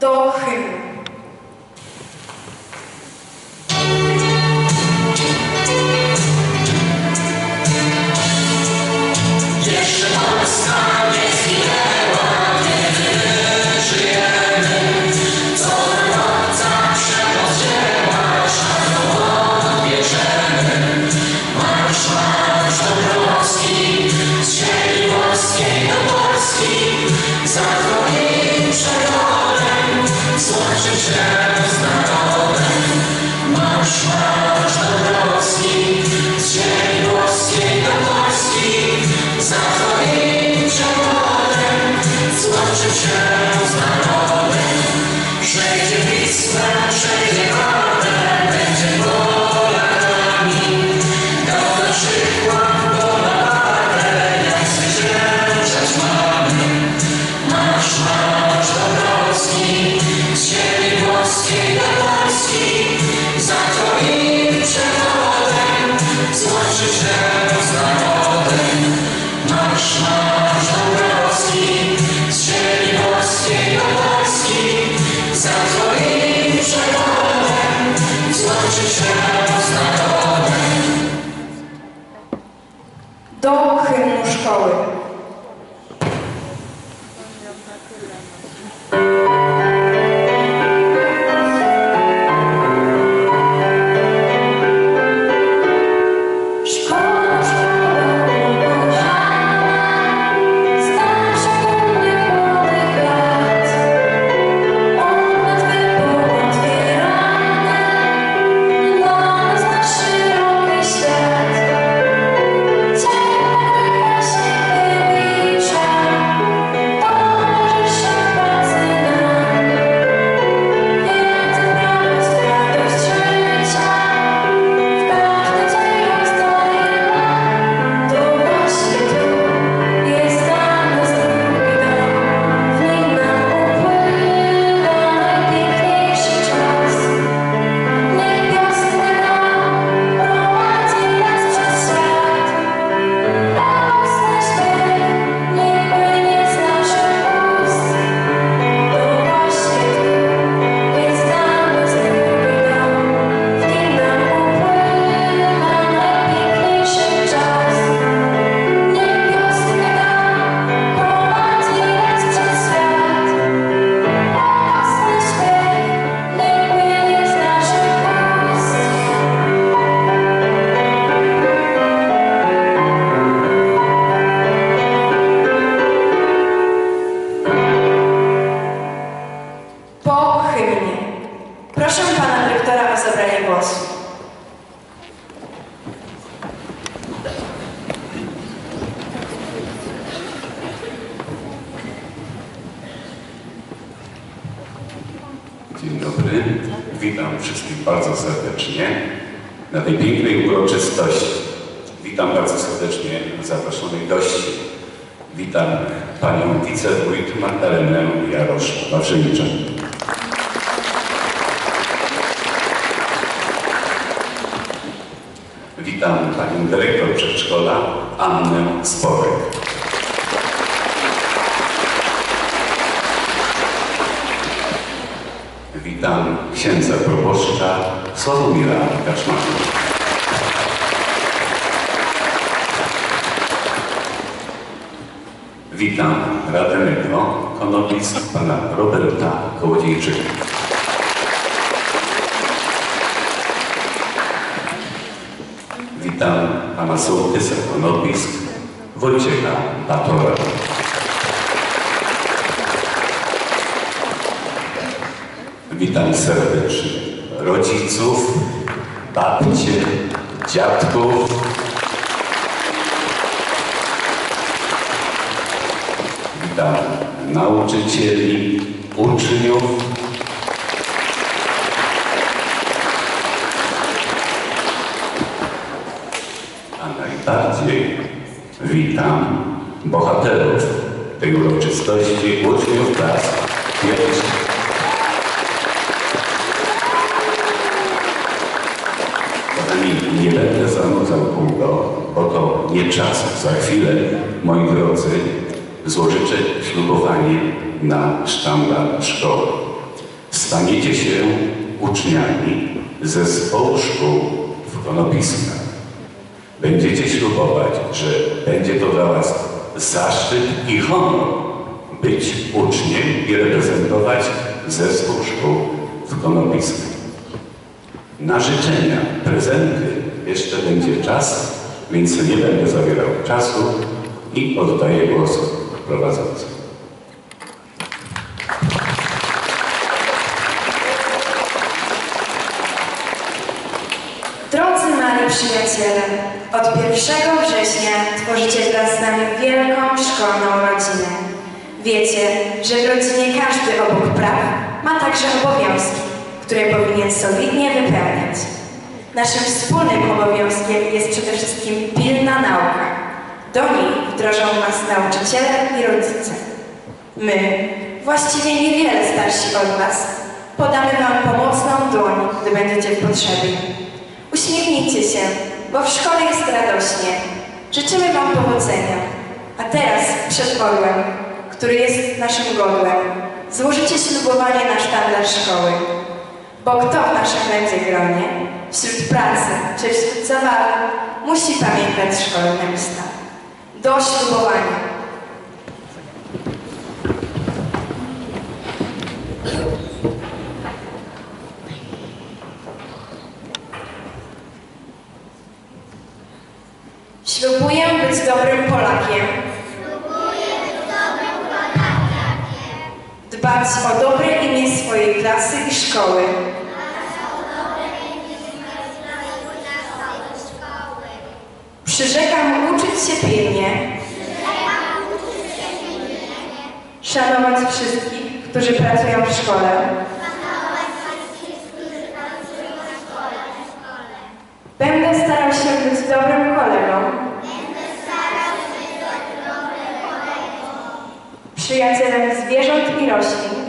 do hymnu. Jeszcze Polska nie zginęła, nie żyjemy, co władca przerozdziela, szarą odbierzemy. Marsz, marsz do Polski, z ziemi włoskiej do Polski, za twoim przewodem złączy się z narodem. Marsz, marsz do Polski, z ziemi włoskiej do Polski, za twoim przewodem złączy się z narodem. Przejdzie Wisła, przejdzie wodę, będzie Polakami. Do przykład Polakę, jak zwyciężać mamy. Marsz, marsz do Polski, z ziemi włoskiej do Polski, za twoim przewodem złączy się z narodem. Marsz, marsz do Polski, z ziemi włoskiej do Polski, za twoim przewodem złączy się z narodem. Do hymnu szkoły. Proszę pana dyrektora o zabranie głosu. Dzień dobry, witam wszystkich bardzo serdecznie na tej pięknej uroczystości. Witam bardzo serdecznie zaproszonych gości. Witam panią wicewójt Magdalenę Jarosz-Wawrzyniczak. Witam panią dyrektor przedszkola Annę Sporek. Witam księdza proboszcza Sławomira Kaszmana. Witam radnego Konopisk pana Roberta Kołodziejczyka. Witam pana sołtysa Konopisk Wojciecha Batora. Witam serdecznie rodziców, babcie, dziadków. Witam nauczycieli, uczniów. A najbardziej witam bohaterów tej uroczystości, uczniów klas pierwszych. Nie będę zanudzał długo, bo to nie czas. Za chwilę, moi drodzy, złożycie ślubowanie na sztandar szkoły. staniecie się uczniami zespołu szkół w Konopiskach. Będziecie ślubować, że będzie to dla was zaszczyt i honor być uczniem i reprezentować zespół szkół w Konopiskach. Na życzenia, prezenty jeszcze będzie czas, więc nie będę zabierał czasu i oddaję głos prowadzącemu. Drodzy mali przyjaciele, od 1 września tworzycie wraz z nami wielką szkolną rodzinę. Wiecie, że w rodzinie każdy obok praw ma także obowiązki, które powinien solidnie wypełniać. Naszym wspólnym obowiązkiem jest przede wszystkim pilna nauka. Do niej wdrożą nas nauczyciele i rodzice. My, właściwie niewiele starsi od was, podamy wam pomocną dłoń, gdy będziecie w potrzebie. Uśmiechnijcie się, bo w szkole jest radośnie. Życzymy wam powodzenia. A teraz przed orłem, który jest naszym godłem, złożycie ślubowanie na sztandar szkoły. Bo kto w naszym będzie gronie, wśród pracy czy wśród zabawy, musi pamiętać szkolne usta. Do ślubowania. Ślubuję być dobrym Polakiem. Dbać o dobre imię swojej klasy i szkoły. Przyrzekam uczyć się pilnie. Szanować wszystkich, którzy pracują w szkole. Będę starał się być dobrym kolegą. Przyjacielem zwierząt i roślin.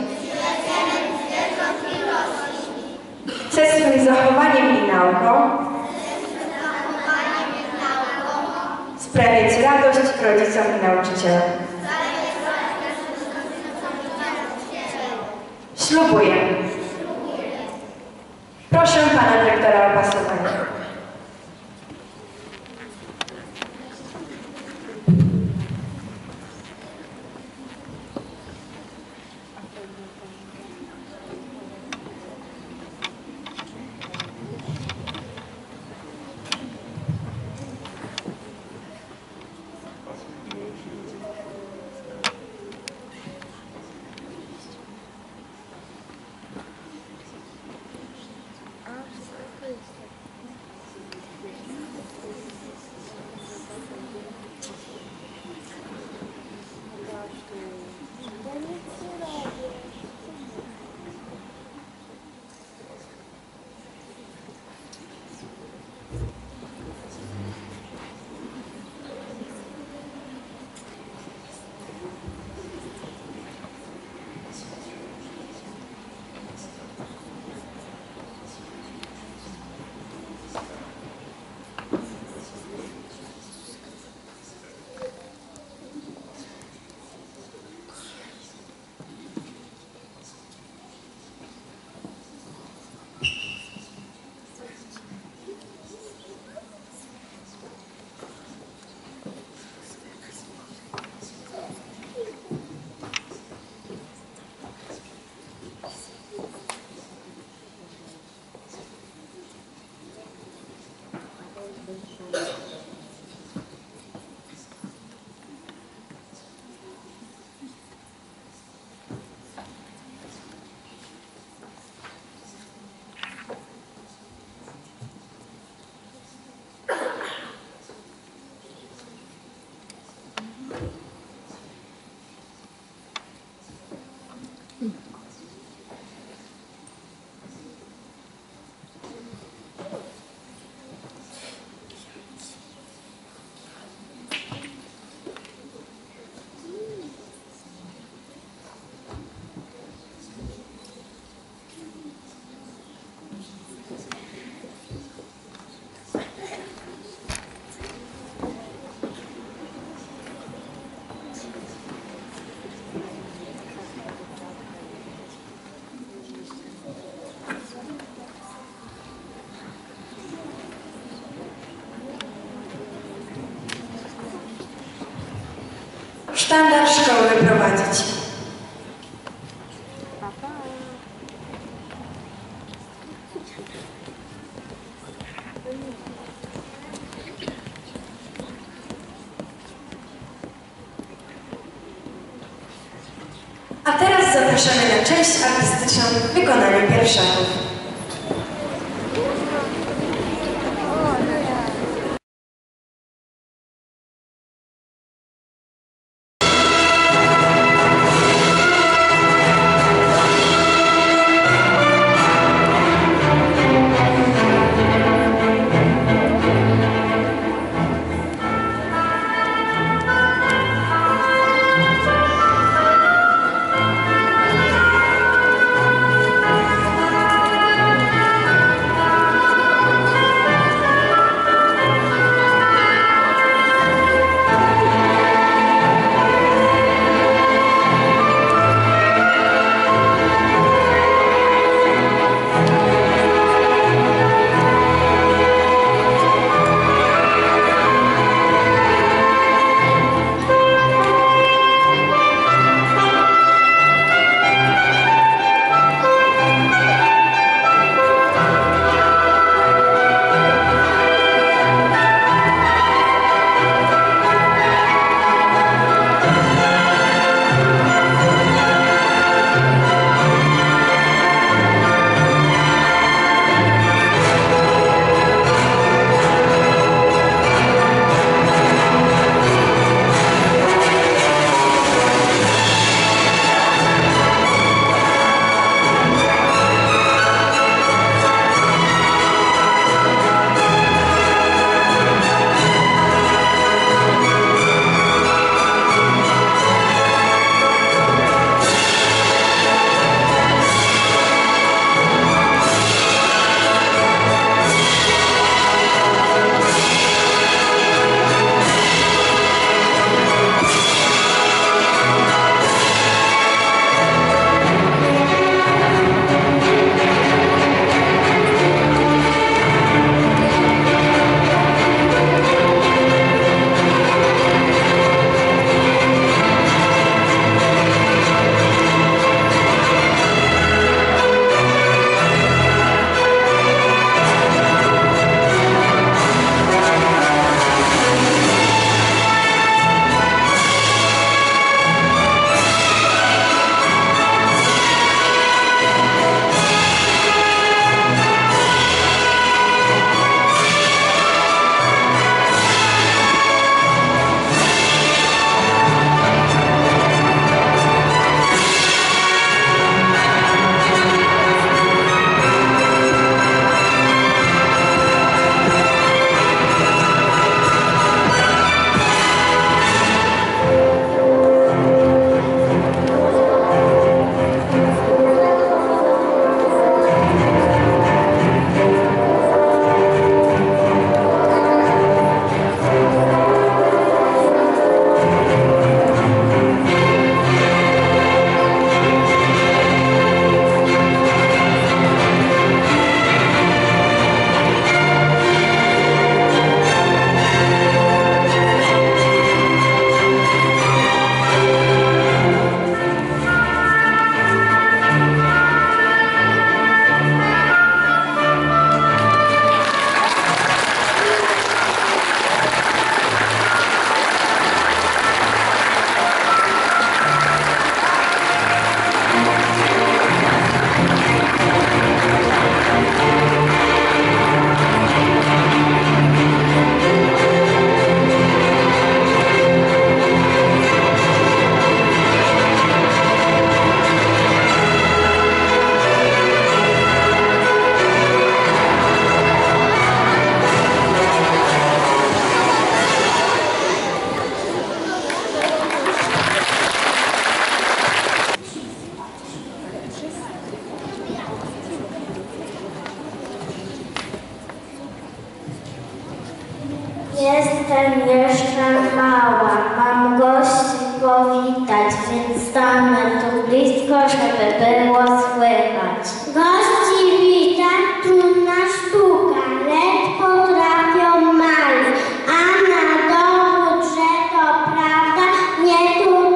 Chcę swym zachowaniem i nauką sprawiać radość rodzicom i nauczycielom. Ślubuję. Proszę pana dyrektora o pasowanie. sztandar szkoły wyprowadzić. A teraz zapraszamy na część artystyczną w wykonaniu pierwszaków. Jestem jeszcze mała, mam gości powitać, więc stanę tu blisko, żeby było słychać. Gości witam, trudna sztuka, lecz potrafią malić, a na dowód, że to prawda, nie tu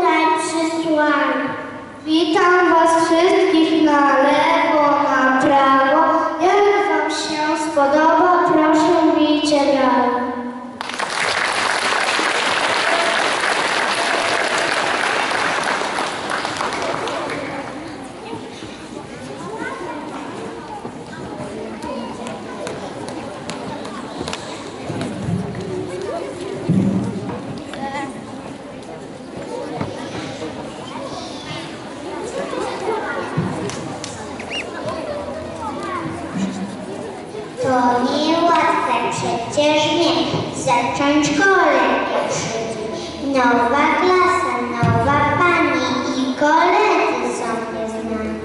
To niełatwe przecież nie, zacząć szkołę pierwszy dzień. Nowa klasa, nowa pani i koledzy są nieznani.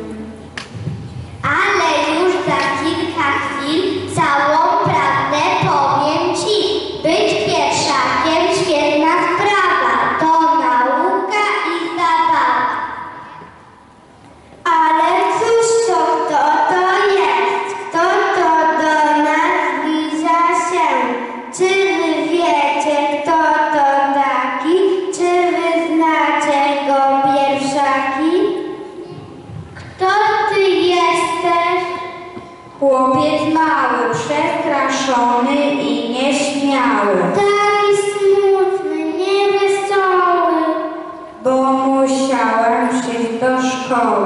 Ale już za kilka chwil całą prawdę powiem ci. Być pierwszakiem świetna sprawa, to nauka i zabawa. Ale cóż to, kto to jest? Kto to do nas zbliża się? Czy wy wiecie, kto to taki? Czy wy znacie go, pierwszaki? Kto ty jesteś? Chłopiec mały, przestraszony i nieśmiały, Taki smutny, niewesoły. bo musiałem przyjść do szkoły.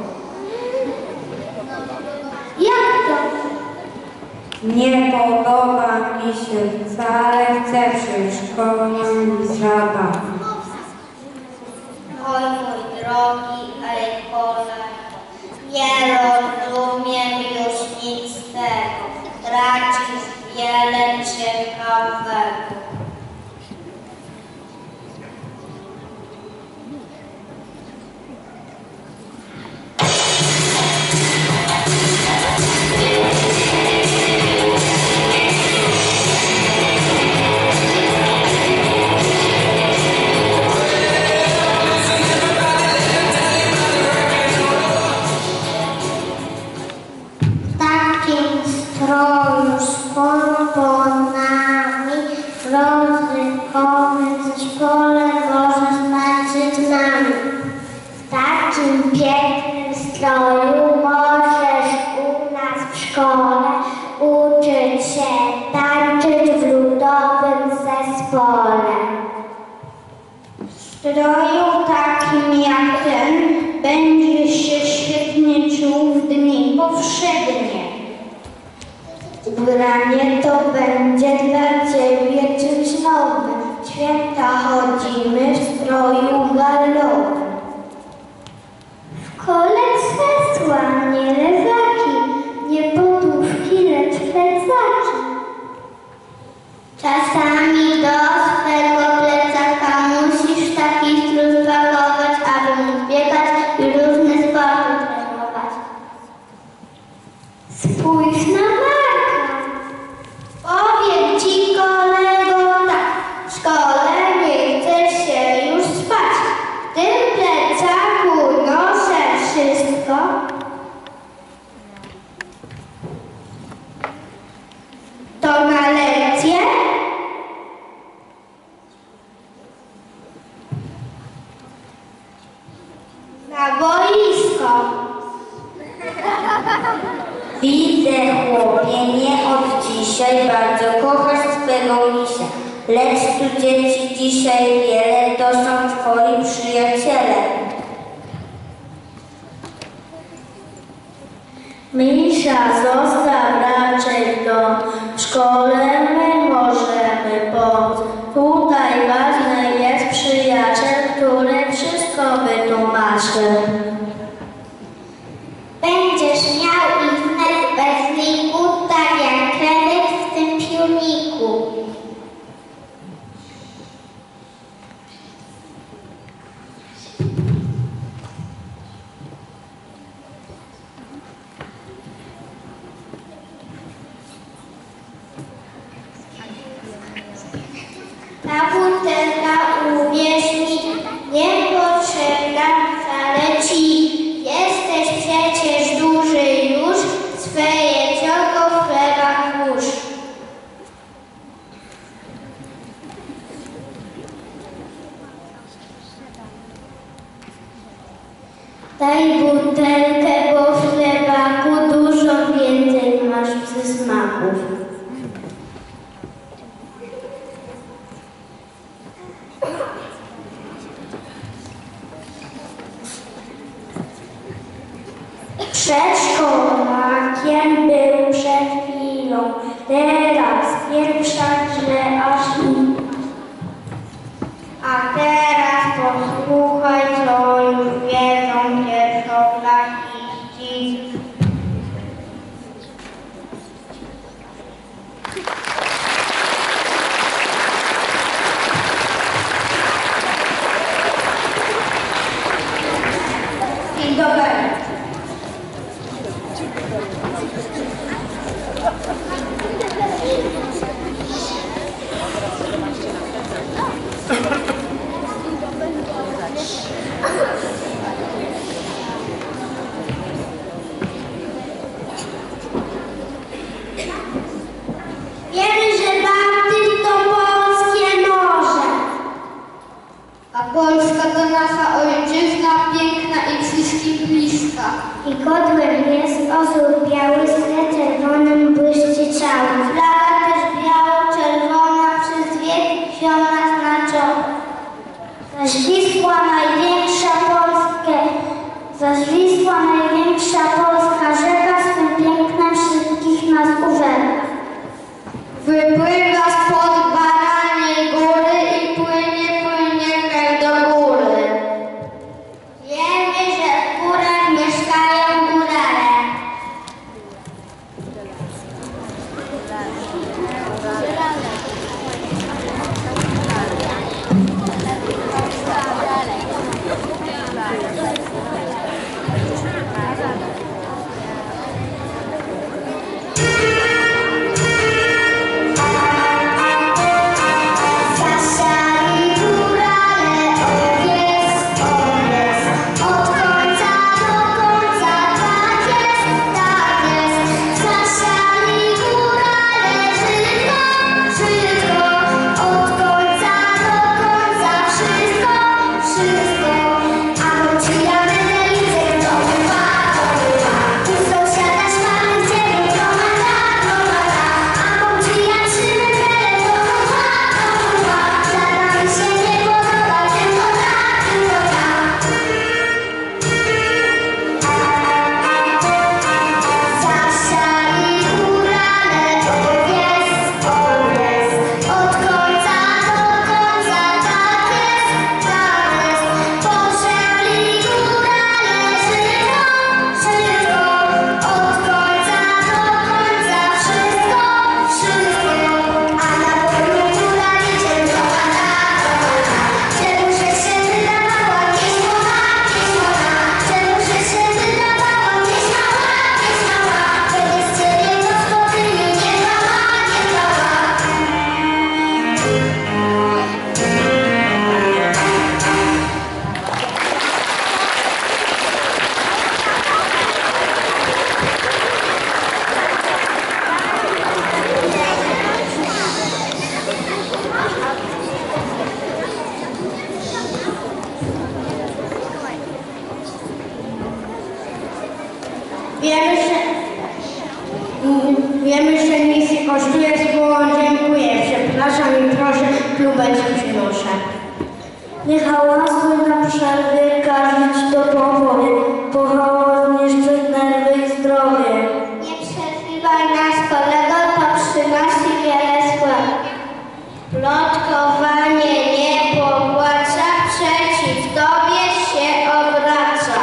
Jak to? Nie podoba mi się wcale, chcę przyjść szkolną zabawę. Oj, mój drogi Ejkole, nie rozumiem już nic z tego. Tracisz wiele ciekawego. W takim stroju z pomponami rozrykowym zespole można znaczyć z nami. W takim pięknym stroju możesz u nas w szkole uczyć się tańczyć w ludowym zespole. W stroju takim jak ten będziesz się świetnie czuł w dni powszednie. Ubranie to będzie dla ciebie czymś nowym. W święta chodzimy w stroju galowym. W kole krzesła, nie lezaki, nie podówki, lecz plecaki. Czasami do swego plecaka musisz taki strój pakować, aby móc biegać i różne sporty trenować. Spójrz na Marka. Powiem ci, kolego, tak. W szkole nie chce się już spać. W tym plecaku noszę wszystko. To na lekcję? Na boisko. Widzę, chłopie, nie od dzisiaj bardzo kochasz swego misia. Lecz tu dzieci dzisiaj wiele, to są twoi przyjaciele. Misia zostaw raczej w dom. W szkole my możemy pomóc. Tutaj ważny jest przyjaciel, który wszystko wytłumaczy. Będziesz miał ich wnet bez liku, tak jak kredyt w tym piórniku. Ta butelka, uwierz mi, nie potrzebna wcale ci. Jesteś przecież duży już, swe jeziorko w chlebach włóż. Daj butelkę, bo w chlebaku dużo więcej masz przysmaków. Przedszkolakiem był przed chwilą, teraz pierwsza źle aż mi. A teraz posłuchaj, co już wiedzą pierwszoklasiści. Wiemy, że Bałtyk to polskie morze. A Polska to nasza ojczyzna, piękna i wszystkim bliska. I godłem jest orzeł biały z czerwonym błyszczy cały. Flaga też biało-czerwona przez wiek zioma znaczona. Zaś Wisła największa polska rzeka swym pięknem wszystkich nas urzeka. Wypływa spod Baraniej Góry i płynie kraj do góry. Wiemy, że w górach mieszkają górale. Wiemy, że nic nie kosztuje, słowo dziękuję. Przepraszam i proszę, klubeczek przynoszę. Nie hałasuj na przerwy, karmić do połowy, bo hałas niszczy nerwy i zdrowie. Nie przerywaj nas, kolego, to przynosi wiele zła. Plotkowanie nie popłaca, przeciw tobie się obraca.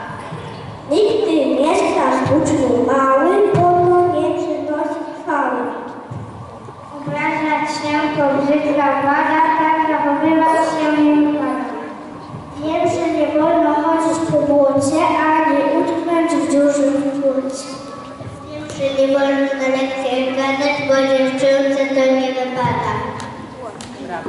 Nigdy nie stasz uczniu mały, nie przynosi chwały. Obrażać się to brzydka waga, tak zachowywać się nie wypada. Wiem, że nie wolno chodzić po błocie, a nie utknąć w dziurze w płocie. Wiem, że nie wolno na lekcjach gadać, bo dziewczynce to nie wypada. Brawo.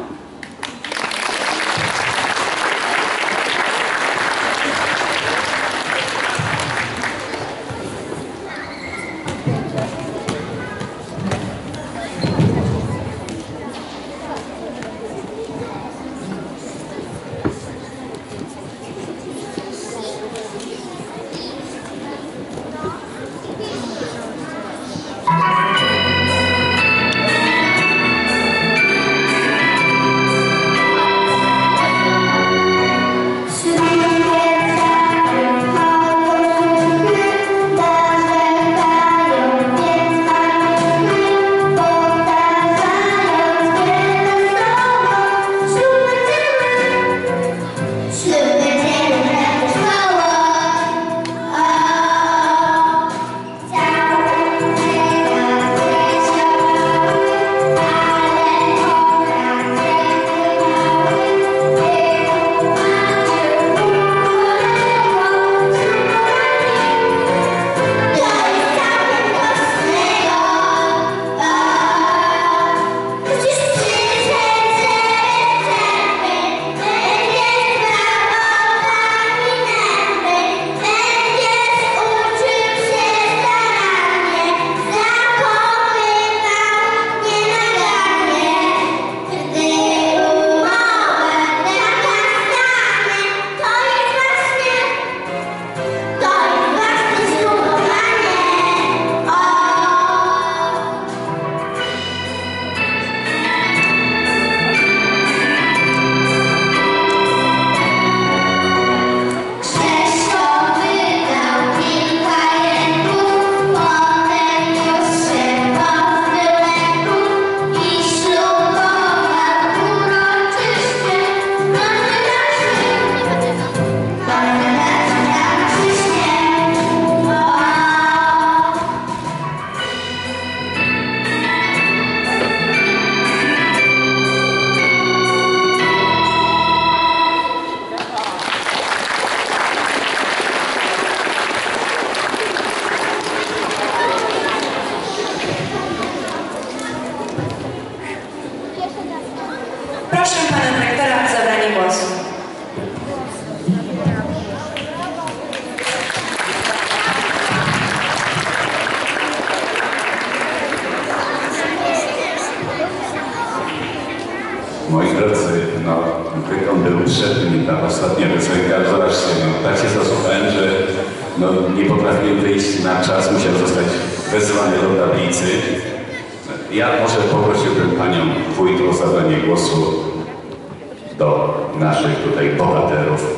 Moi drodzy, no, wykon był przedni, ta ostatnia piosenka, zobaczcie, no, tak się zasłuchałem, że no, nie potrafiłem wyjść na czas, musiał zostać wezwany do tablicy. Ja może poprosiłbym panią wójt o zabranie głosu do naszych tutaj bohaterów.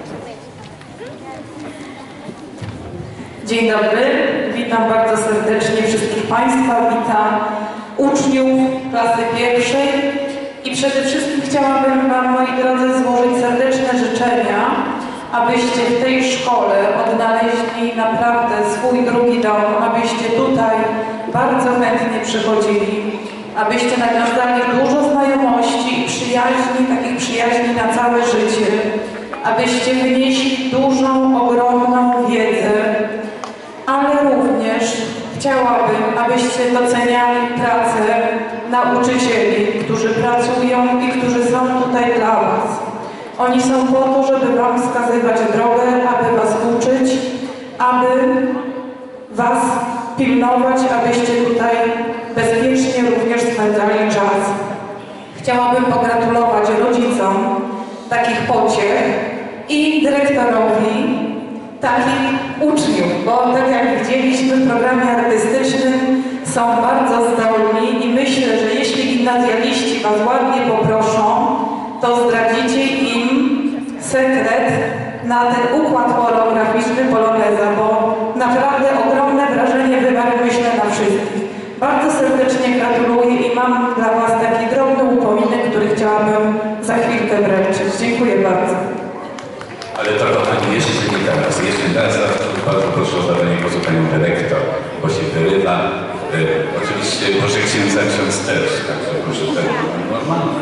Dzień dobry, witam bardzo serdecznie wszystkich Państwa, witam uczniów klasy pierwszej i przede wszystkim chciałabym Wam, moi drodzy, złożyć serdeczne życzenia, abyście w tej szkole odnaleźli naprawdę swój drugi dom, abyście tutaj bardzo chętnie przychodzili, abyście nawiązali dużo znajomości i przyjaźni, takich przyjaźni na całe życie, abyście wynieśli dużą, ogromną wiedzę, ale również chciałabym, abyście doceniali pracę nauczycieli, którzy pracują i którzy są tutaj dla Was. Oni są po to, żeby Wam wskazywać drogę, aby Was uczyć, aby Was pilnować, abyście tutaj bezpiecznie również spędzali czas. Chciałabym pogratulować rodzicom takich pociech i dyrektorowi takich uczniów, bo tak jak widzieliśmy w programie artystycznym są bardzo zdolni i myślę, że jeśli gimnazjaliści Was ładnie poproszą, to zdradzicie im sekret na ten układ choreograficzny poloneza, bo naprawdę ogromne wrażenie wywarł, myślę, na wszystkich. Bardzo serdecznie gratuluję i mam dla Was taki drobny upominek, który chciałabym za chwilkę wręczyć. Dziękuję bardzo. Ale to kochani, jeszcze nie teraz bardzo proszę o zabranie głosu panią dyrektor, bo się wyrywa. Oczywiście proszę księdza, ksiądz też, także proszę tak normalnie.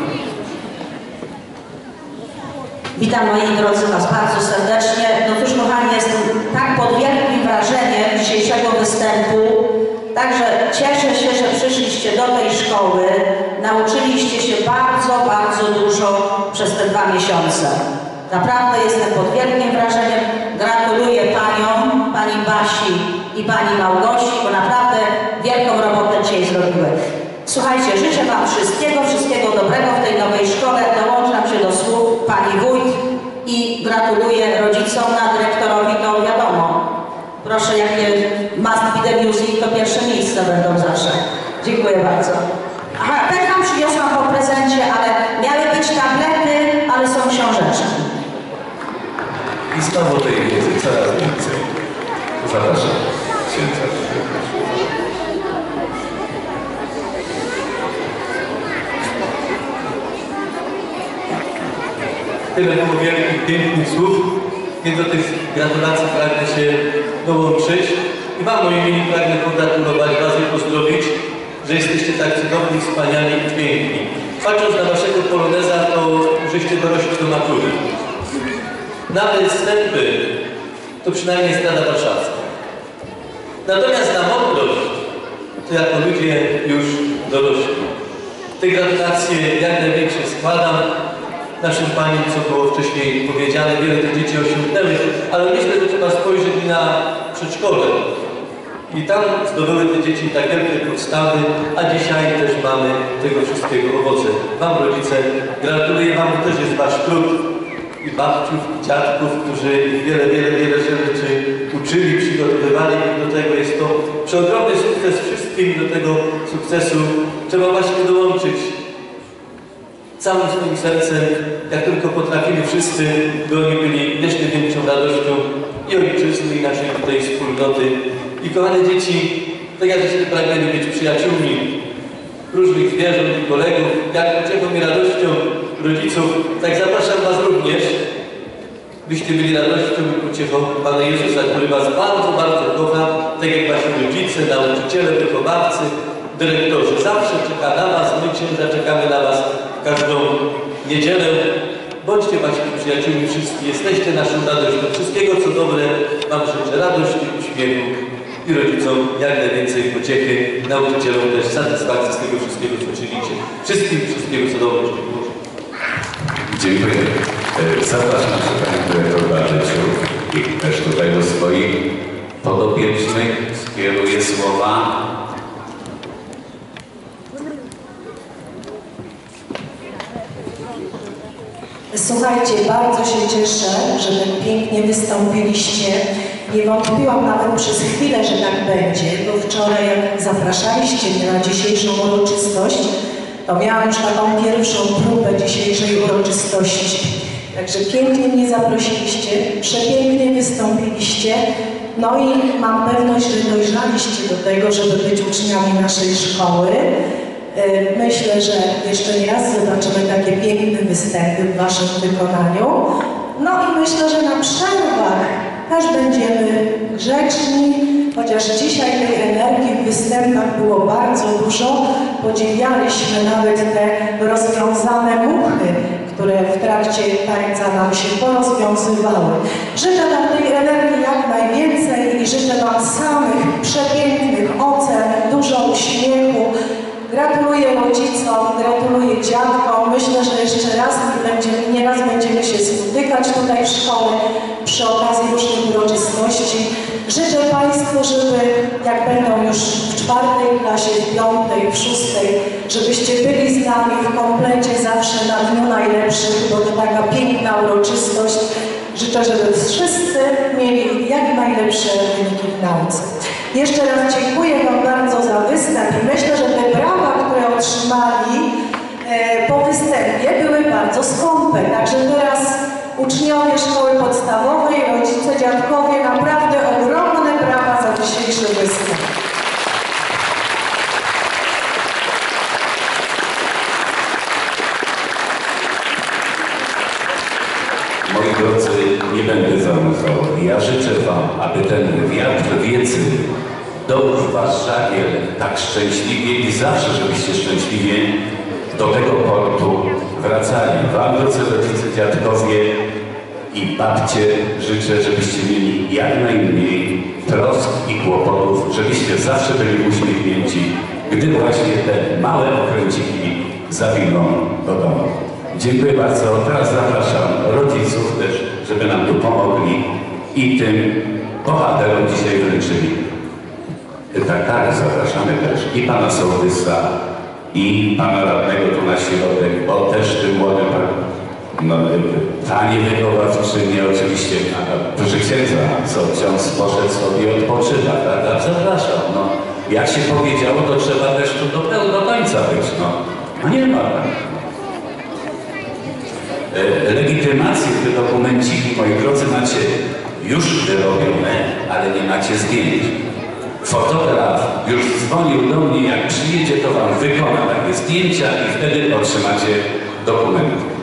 Witam moi drodzy Was bardzo serdecznie. No cóż kochani, jestem tak pod wielkim wrażeniem dzisiejszego występu. Także cieszę się, że przyszliście do tej szkoły. Nauczyliście się bardzo, bardzo dużo przez te 2 miesiące. Naprawdę jestem pod wielkim wrażeniem. Gratuluję Paniom, Pani Basi i Pani Małgosi, bo naprawdę wielką robotę dzisiaj zrobiły. Słuchajcie, życzę Wam wszystkiego dobrego w tej nowej szkole. Dołączam się do słów Pani Wójt i gratuluję rodzicom, a dyrektorowi to wiadomo. Proszę, jak nie must be the music, to pierwsze miejsca będą zawsze. Dziękuję bardzo. Aha, też Wam przyniosłam po prezencie, ale miały być tablety, ale są książeczki. I znowu tej wiedzy coraz więcej. Zapraszam księdza. Tyle było wielkich, pięknych słów, więc do tych gratulacji pragnę się dołączyć. I Wam, moi mili, pragnę pogratulować Was i pozdrowić, że jesteście tak cudowni, wspaniali i piękni. Patrząc na Waszego poloneza, to żeście dorośli do matury. Nawet wstępy to przynajmniej Strada Warszawska. Natomiast na mądrość to jako ludzie już dorośli. Te gratulacje jak największe składam naszym Paniom, co było wcześniej powiedziane. Wiele tych dzieci osiągnęły, ale myślę, że trzeba spojrzeć i na przedszkole. I tam zdobyły te dzieci tak wielkie podstawy, a dzisiaj też mamy tego wszystkiego owoce. Wam, rodzice, gratuluję Wam, to też jest Wasz trud. I babciów, i dziadków, którzy wiele rzeczy uczyli, przygotowywali i do tego jest to przeogromny sukces wszystkim. Do tego sukcesu trzeba właśnie dołączyć całym swoim sercem, jak tylko potrafili wszyscy, by oni byli jeszcze większą radością i ojczyzny, i naszej tutaj wspólnoty. I kochane dzieci, tak jak żeście pragnieli być przyjaciółmi różnych zwierząt i kolegów, jak pociechą i radością rodziców, tak zapraszam Was również, byście byli radością i pociechą Pana Jezusa, który Was bardzo, bardzo kocha, tak jak Wasi rodzice, nauczyciele, wychowawcy, dyrektorzy. Zawsze czeka na Was, my księża czekamy na Was w każdą niedzielę. Bądźcie Waszymi przyjaciółmi wszyscy, jesteście naszą radością. Wszystkiego, co dobre Wam życzę, radości, uśmiechu i rodzicom jak najwięcej pociechy, nauczycielom też satysfakcji z tego wszystkiego, co czynicie. Wszystkiego, co dobre. Dziękuję. Zapraszam się Panią Dyrektor Barzyciu i też tutaj do swoich podopiecznych skieruję słowa. Słuchajcie, bardzo się cieszę, że tak pięknie wystąpiliście. Nie wątpiłam nawet przez chwilę, że tak będzie, bo wczoraj jak zapraszaliście mnie na dzisiejszą uroczystość, to miałam już taką pierwszą próbę dzisiejszej uroczystości. Także pięknie mnie zaprosiliście, przepięknie wystąpiliście. No i mam pewność, że dojrzaliście do tego, żeby być uczniami naszej szkoły. Myślę, że jeszcze nie raz zobaczymy takie piękne występy w waszym wykonaniu. No i myślę, że na przerwach też będziemy grzeczni, chociaż dzisiaj tej energii w występach było bardzo dużo. Podziwialiśmy nawet te rozwiązane muchy, które w trakcie tańca nam się porozwiązywały. Życzę nam tej energii jak najwięcej i życzę wam samych przepięknych ocen, dużo uśmiechu. Gratuluję rodzicom, gratuluję dziadkom. Myślę, że jeszcze raz nieraz będziemy się spotykać tutaj w szkole przy okazji różnych uroczystości. Życzę Państwu, żeby jak będą już w 4. klasie, w 5., w 6., żebyście byli z nami w komplecie zawsze na dniu najlepszych, bo to taka piękna uroczystość. Życzę, żeby wszyscy mieli jak najlepsze wyniki w nauce. Jeszcze raz dziękuję wam bardzo za występ i myślę, że te brawa, które otrzymali po występie, były bardzo skąpe. Także teraz uczniowie szkoły podstawowej, rodzice, dziadkowie, naprawdę ogromne brawa za dzisiejszy występ. Moi drodzy, nie będę zanudzał. Ja życzę wam, aby ten wiatr wiedzy dołóż was żagiel tak szczęśliwie i zawsze, żebyście szczęśliwie do tego portu wracali. Wam, drodzy rodzice, dziadkowie i babcie, życzę, żebyście mieli jak najmniej trosk i kłopotów, żebyście zawsze byli uśmiechnięci, gdy właśnie te małe okręciki zawiną do domu. Dziękuję bardzo. Teraz zapraszam rodziców też, żeby nam tu pomogli i tym bohaterom dzisiaj wręczyli. Tak, zapraszamy też i pana sołtysa, i pana radnego tu na środek, bo też tym młodym panie wychowawczyni oczywiście, proszę księdza, co ksiądz poszedł sobie i odpoczywa, prawda? Zapraszam, no. Jak się powiedziało, to trzeba też tu do końca być, no. No nie ma, tak? Legitymacje, te dokumenciki, moi drodzy, macie już wyrobione, ale nie macie zdjęć. Fotograf już dzwonił do mnie, jak przyjedzie, to wam wykona takie zdjęcia i wtedy otrzymacie dokumenty.